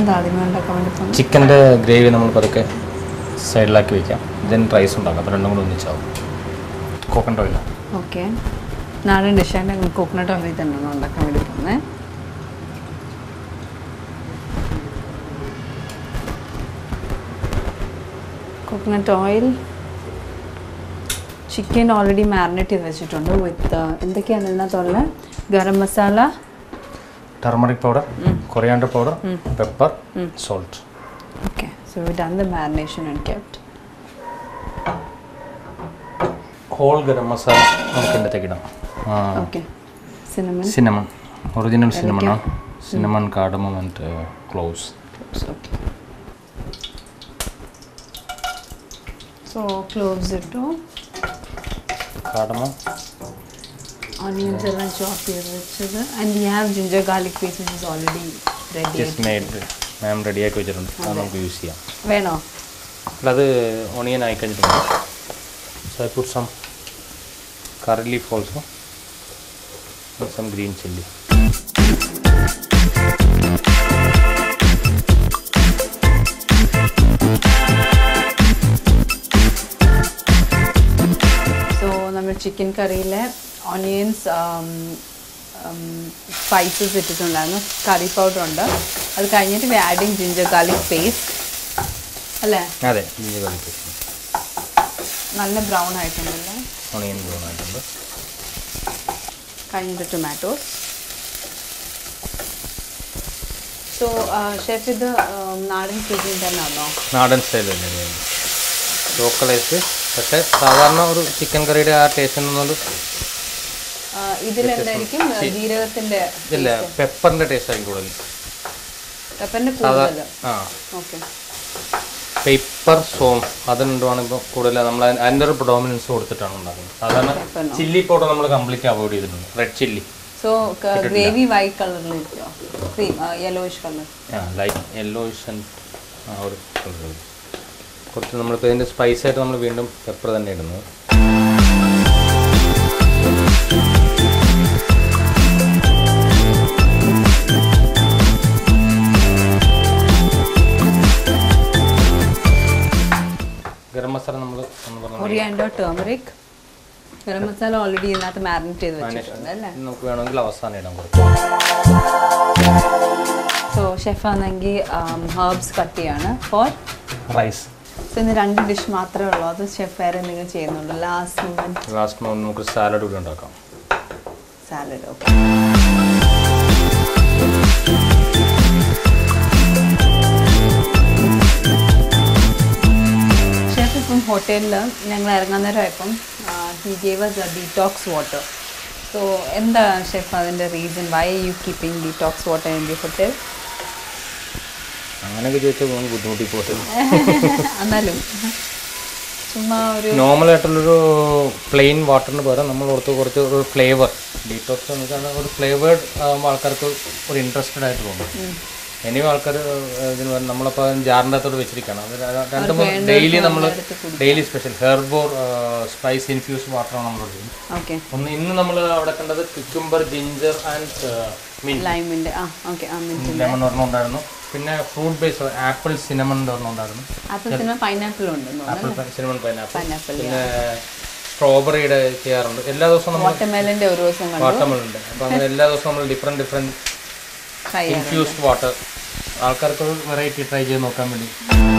ചിക്കൻ്റെ ഗ്രേവി നമ്മൾ പതുക്കെ സൈഡിലാക്കി വയ്ക്കാം. ദെൻ റൈസ് ഉണ്ടാക്കാം. അപ്പോൾ രണ്ടും കൂടെ ഒന്നിച്ചാവും. Coconut oil. ഓക്കെ, നാടൻ ഡിഷാണ്. കോക്കനട്ട് ഓയിൽ തന്നെയാണ് ഉണ്ടാക്കാൻ വേണ്ടി പോകുന്നത്. Coconut oil. Chicken already marinate ചെയ്ത് വെച്ചിട്ടുണ്ട് വിത്ത് എന്തൊക്കെയാണ് ഇതിനകത്തുള്ള garam masala, turmeric powder, coriander powder, pepper, salt. Okay, so we've done the marination and kept. Whole garam masala നമുക്ക് ഇതിനകത്തേക്ക് ഇടാം. Okay, cinnamon. Cinnamon, original cinnamon. Cinnamon, cardamom and cloves. Okay. So cloves ittu. Cardamom. Onions are chopped here, and we have ginger garlic paste which is already ready. Just made. മാം റെഡിയാക്കി വെച്ചിട്ടുണ്ട്. അത് നമുക്ക് use ചെയ്യാം. വേണോ? അല്ല, അത് onion ആയി കഴിഞ്ഞിട്ടുണ്ട്. So I put some curry leaf also, some green chilli. So നമ്മൾ ചിക്കൻ കറിയിലെ ഓണിയൻസ് സ്പൈസസ് ഇട്ടിട്ടുണ്ടായിരുന്നു, കറി പൗഡർ ഉണ്ട്. അത് കഴിഞ്ഞിട്ട് we adding ginger garlic paste അല്ലേ? അതെ, ജിഞ്ചർ ഗാർലിക് പേസ്റ്റ്. നല്ല ബ്രൗൺ ആയിട്ടുണ്ടല്ലേ? ഓണിയൻ ബ്രൗൺ ആയിട്ടുണ്ട്. കഴിഞ്ഞിട്ട് ടൊമാറ്റോസ്. സോ ഷെഫ്, ഇത് നാടൻ ക്യൂസിൻ തന്നെയാണോ? നാടൻ സ്റ്റൈൽ തന്നെ, ലോക്കലൈസ്. പക്ഷേ സാധാരണ ഒരു ചിക്കൻ കറിയുടെ ആ ടേസ്റ്റ് എന്നുള്ളത് ഇതിലെന്തായിരിക്കും? ജീരകത്തിന്റെ ഇല്ല, പെപ്പറിന്റെ ടേസ്റ്റ് ആയിരിക്കും കൂടുതൽ. പെപ്പറിന്റെ കൂടുതൽ. ആ, ഓക്കെ. പെപ്പർ സോം അതുകൊണ്ടാണ് ഇപ്പോൾ കൂടുതൽ നമ്മൾ അതിൻ്റെ ഒരു പ്രൊഡോമിനൻസ് കൊടുത്തിട്ടാണ് ഉണ്ടാക്കുന്നത്. സാധാരണ ചില്ലി പൗഡർ നമ്മൾ കംപ്ലീറ്റ് അവോയ്ഡ് ചെയ്തിട്ടുണ്ട്. Red chilli. So gravy white കളറിലിരിക്കോ? Cream yellowish colour. Light yellowish and ആ ഒരു കളർ. കുറച്ച് നമ്മളിപ്പോൾ ഇതിൻ്റെ സ്പൈസ് ആയിട്ട് നമ്മൾ വീണ്ടും പെപ്പർ തന്നെ ഇടുന്നത്. ഗരം മസാല നമ്മൾ coriander, turmeric. Garam masala already ഇതിനകത്ത് മാരിനേറ്റ് ചെയ്ത് വെച്ചിട്ടുണ്ട് അല്ലേ? നമുക്ക് വേണമെങ്കിൽ അവസാനം ഇടാൻ കൊടുക്കും. സോ ഷെഫ് ആണെങ്കിൽ ഹെർബ്സ് കട്ട് ചെയ്യാണ് ഫോർ റൈസ്. സോ ഇന്ന് 2 ഡിഷ് മാത്രമേ ഉള്ളൂ. അത് ഷെഫ് വേറെ എന്തെങ്കിലും ചെയ്യുന്നുണ്ടോ ലാസ്റ്റ് മൊമെന്റ്? നമുക്ക് സാലഡ് കൂടി ഉണ്ടാക്കാം. സാലഡ്. ഓക്കെ. ഷെഫ് ഇപ്പം ഹോട്ടലിൽ ഞങ്ങൾ ഇറങ്ങാൻ നേരമായപ്പം he gave us a detox water. So എന്താ ഷെഫ് അതിൻ്റെ reason? Why you keeping detox water in the hotel? അങ്ങനെയൊക്കെ ചോദിച്ചാൽ നമുക്ക് ബുദ്ധിമുട്ടി പോകും. എന്നാലും ചുമ്മാ ഒരു നോർമൽ ആയിട്ടുള്ളൊരു പ്ലെയിൻ വാട്ടറിന് പകരം നമ്മൾ കുറച്ച് ഒരു ഫ്ലേവർ. ഡീറ്റോക്സ് എന്ന് വെച്ചാൽ ഒരു ഫ്ലേവേർഡ് ആകുമ്പോൾ ആൾക്കാർക്ക് ഒരു ഇൻട്രസ്റ്റഡ് ആയിട്ട് തോന്നും. ഇനിയും ആൾക്കാർ ഇതിന് നമ്മളപ്പോൾ ജാറിൻ്റെ അകത്തോട് വെച്ചിരിക്കണം. അത് 2-3 ഡെയിലി നമ്മൾ daily special herb or spice infuse വാട്ടറാണ് നമ്മൾ. ഒന്ന് ഇന്ന് നമ്മൾ അവിടെ കണ്ടത് ക്യുക്കുംബർ, ജിഞ്ചർ ആൻഡ് ലൈമിൻ്റെ ലെമൺ ഒരെണ്ണം ഉണ്ടായിരുന്നു. പിന്നെ ഫ്രൂട്ട് ബേസ് ആപ്പിൾ സിനമൺ ഒരെണ്ണം ഉണ്ടായിരുന്നു. ആപ്പിൾ സിനമൺ പൈനാപ്പിൾ ഉണ്ട്. Apple cinnamon pineapple. പിന്നെ സ്ട്രോബെറിയുടെ ചെയ്യാറുണ്ട്. എല്ലാ ദിവസവും നമ്മൾ വാട്ടർമെലൻ്റെ ഒരു ദിവസം വാട്ടർമെലൺ ഉണ്ട്. അപ്പോൾ അങ്ങനെ എല്ലാ ദിവസവും നമ്മൾ ഡിഫറെൻറ്റ് ഇൻഫ്യൂസ്ഡ് വാട്ടർ ആൾക്കാർക്ക് ഒരു വെറൈറ്റി ട്രൈ ചെയ്ത് നോക്കാൻ വേണ്ടി.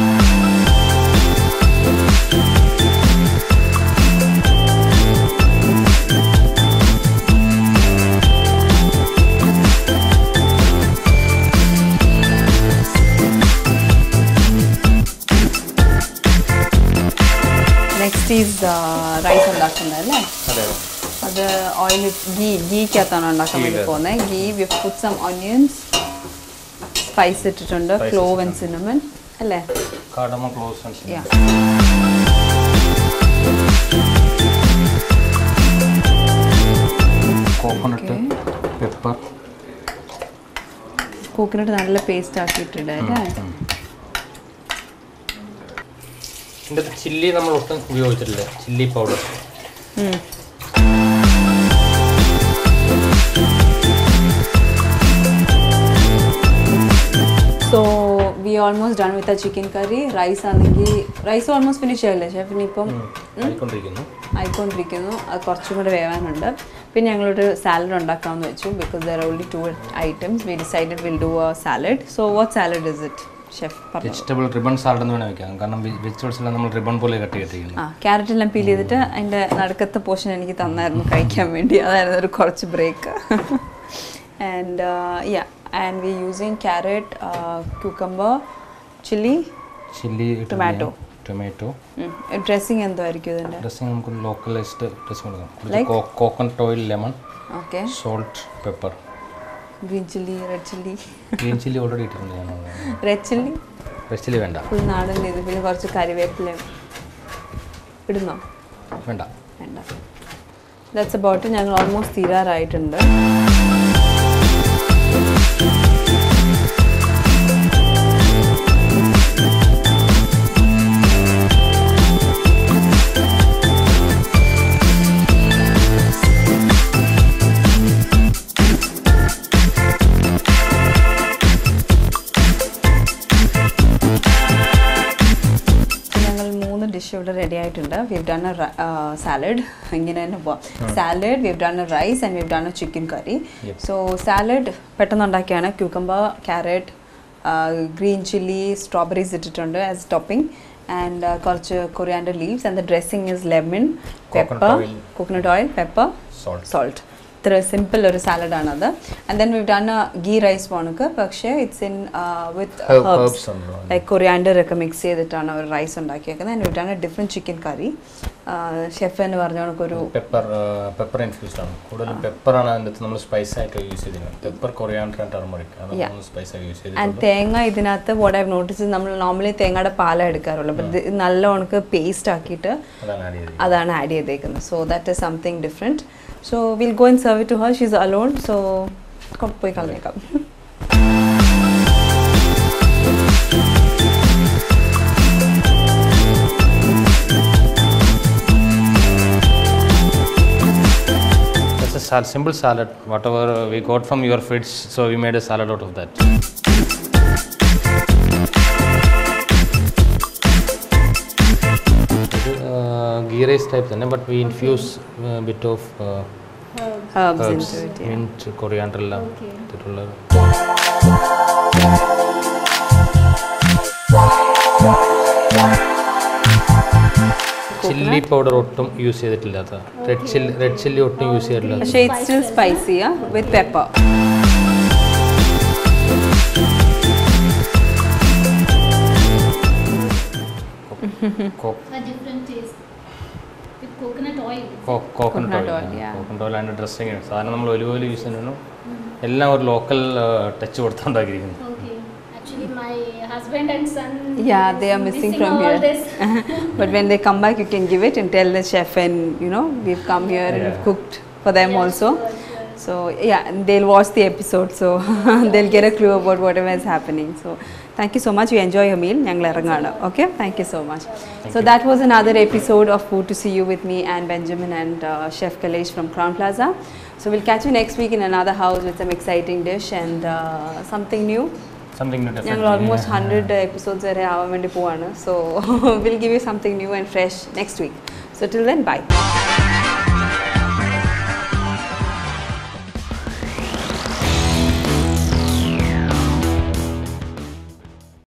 നെക്സ്റ്റ് ഈസ് റൈസ് ഉണ്ടാക്കുന്നത് അല്ലേ? അതെ. അത് ഓയിൽ ഗീക്കകത്താണ് ഉണ്ടാക്കാൻ വേണ്ടി പോകുന്നത്. Ghee we put some onions, spice ഇട്ടിട്ടുണ്ട്, ക്ലോവ് ആൻഡ് സിനമൺ അല്ലേ? Cardamom, cloves and cinnamon. Coconut, pepper. Coconut നല്ല പേസ്റ്റ് ആക്കിയിട്ടുണ്ട് അല്ലേ? ഇതിൻ്റെ ചില്ലി നമ്മൾ ഒട്ടും ഉപയോഗിച്ചിട്ടില്ല, chilli powder. So almost done with chicken curry. Rice ആണെങ്കിൽ റൈസ് ഓൾമോസ്റ്റ് ഫിനിഷ് ആയില്ലേ ഷെഫ്? ഇനിയിപ്പം ആയിക്കൊണ്ടിരിക്കുന്നു. അത് കുറച്ചും കൂടെ വേവാനുണ്ട്. പിന്നെ ഞങ്ങളൊരു സാലഡ് ഉണ്ടാക്കാമെന്ന് വെച്ചു. Because there are only 2 items. We decided will do a salad. So what salad is it chef? Vegetable ribbon salad എന്ന് വേണം വെക്കാം. കാരണം വെജിറ്റബിൾസ് എല്ലാം നമ്മൾ റിബൺ പോലെ കട്ട് ചെയ്തിരിക്കുന്നു. ക്യാരറ്റ് എല്ലാം പീൽ ചെയ്തിട്ട് അതിൻ്റെ നടുക്കത്തെ പോർഷൻ എനിക്ക് തന്നായിരുന്നു കഴിക്കാൻ വേണ്ടി. അതായിരുന്നു ഒരു കുറച്ച് break. And and we're using carrot, cucumber, chili, tomato. Dressing എന്തായിരിക്കും ഇതിന്റെ? ഡ്രസ്സിംഗ് നമുക്ക് ലോക്കലൈസ്ഡ് ഡ്രസ്സിംഗ് കൊടുക്കാം. Coconut oil, lemon, okay, salt, pepper, green chilli, red chilli. Green chilli already ഇട്ടിട്ടുണ്ട് ഞാൻ. റെഡ് ചില്ലി വേണ്ട. ഫുൾ നാടൻ ഇത്. പിന്നെ കുറച്ച് കറിവേപ്പില ഇടുന്നോ? വേണ്ട. That's about. ഞങ്ങൾ ഓൾമോസ്റ്റ് തീരാറായിട്ടുണ്ട്. ഡിഷ് ഇവിടെ റെഡി ആയിട്ടുണ്ട്. We've done a salad. ഇങ്ങനെ തന്നെ പോവാം. Salad, we've done a rice and we've done a chicken curry. So salad പെട്ടെന്ന് ഉണ്ടാക്കിയാണ്. Cucumber, carrot, green chilli, strawberries ഇട്ടിട്ടുണ്ട് ആസ് ടോപ്പിംഗ്. ആൻഡ് കുറച്ച് coriander leaves. And the dressing is lemon, pepper, coconut oil, pepper, salt. ഇത്ര simple ഒരു സാലഡാണത്. And then we've done ghee rice പോണക്ക്. പക്ഷേ it's in with herbs like coriander ഒക്കെ mix ചെയ്തിട്ടാണ് ഒരു റൈസ് ഉണ്ടാക്കിയേക്കുന്നത്. And we've done a different chicken curry. Chef എന്ന് പറഞ്ഞ കണക്കൊരു പെപ്പർ ഇൻഫ്യൂസ്ഡ് ആണ്. കൂടുതലും പെപ്പറാണ് അതിനകത്ത് നമ്മൾ സ്പൈസ് ആയിട്ട് യൂസ് ചെയ്തിരുന്നത്. പെപ്പർ, കൊറിയാൻഡർ ആൻഡ് ടർമറിക് അതാണ് സ്പൈസ് ആയിട്ട് യൂസ് ചെയ്തത്. ആൻഡ് തേങ്ങ ഇതിനകത്ത് വാട്ട് ഐ ഹാവ് നോട്ടീസ്, നമ്മൾ നോർമലി തേങ്ങയുടെ പാലാണ് എടുക്കാറുള്ളൂ. അപ്പം ഇത് നല്ല ഉണക്ക് പേസ്റ്റ് ആക്കിയിട്ട് അതാണ് ആഡ് ചെയ്തേക്കുന്നത്. So that is something different. So we'll go and serve it to her. She's alone, so come poi kalneka. That's a simple salad. Whatever we got from your fridge, so we made a salad out of that. Ghee rice type തന്നെ, but we infuse a bit of herbs into it. Mint, coriander എല്ലാം ഇട്ടിട്ടുള്ളത്. Chilli powder ഒട്ടും use ചെയ്തിട്ടില്ലാത്ത, red chilli ഒട്ടും use ചെയ്തിട്ടില്ല. പക്ഷേ it's still spicy with pepper. A different taste with coconut oil. Coconut oil and dressing. സാധാരണ നമ്മൾ olive oil use ചെയ്യുന്നു. എല്ലാം ഒരു ലോക്കൽ ടച്ച് കൊടുത്തുണ്ടാക്കിയിരിക്കുന്നു. Okay. Actually my husband and son they are missing from here. But when they come back you can give it and tell the chef, and we've come here and we've cooked for them also. So they'll watch the episode, so they'll get a clue about whatever is happening. So thank you so much. You enjoy your meal. ഞങ്ങൾ ഇറങ്ങാണ്. Okay, thank you so much. So that was another episode of Food to See You with me and Benjamin and Chef Kalesh from Crown Plaza. So we'll catch you next week in another house with some exciting dish and something new. ഞങ്ങൾ almost 100 episodes വരെ ആവാൻ വേണ്ടി പോവാണ്. So we'll give you something new and fresh next week. So till then, bye.